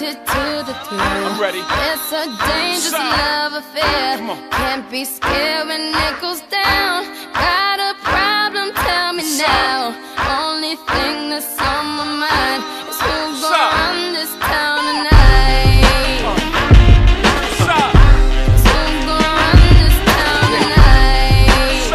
addicted to the thrill. I'm ready. It's a dangerous love affair. Can't be scared when it goes down. Got a problem? Tell me now. Only thing that's on my mind is who's gonna run this town tonight. Who's gonna run this town tonight?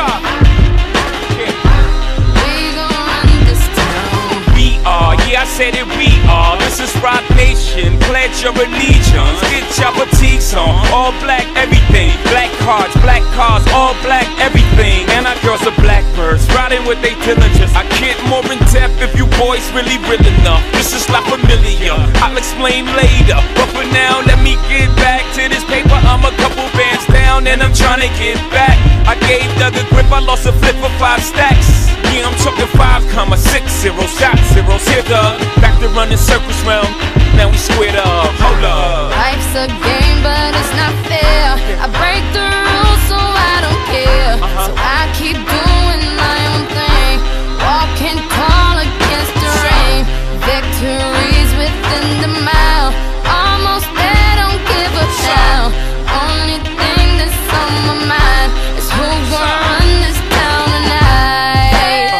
We gonna run this town. We are, yeah, I said it, we are. This is Rock Nation, pledge your allegiance. Get your boutiques on, all black everything. Black cars, all black everything. And our girls are blackbirds, riding with they diligence. I get more in depth if you boys really real enough. This is La Familia, I'll explain later. But for now, let me get back to this paper. I'm a couple bands down and I'm trying to get back. I gave Doug a grip, I lost a flip for 5 stacks. Yeah, I'm talking 5,60, shot zeros. Here, Doug, back to running circles round. Now we squared up, hold up. Life's a game, but it's not fair. I break the rules, so I don't care. So I keep doing my own thing, walking tall against the rain. Victories within the mile, almost there, don't give up now. Only thing that's on my mind is who's gonna run this town tonight.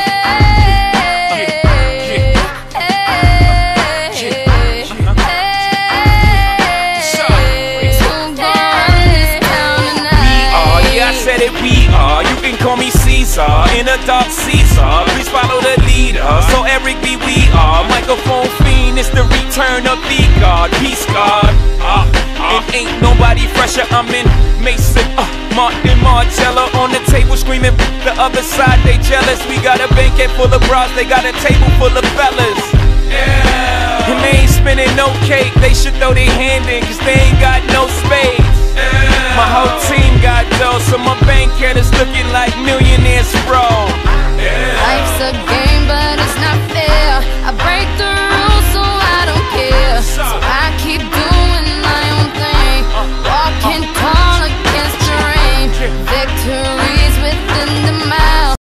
We are, you can call me Caesar, in a dark Caesar. Please follow the leader. So Eric B, we are microphone fiend. It's the return of the God, peace God. It ain't nobody fresher. I'm in Mason, Martin Margiela on the table screaming. The other side they jealous. We got a banquet full of bras, they got a table full of fellas. Yeah. And they ain't spinning no cake. They should throw their hand in, cause they ain't got no space. My whole team got dough, so my bank account is looking like millionaires, bro. Life's a game, but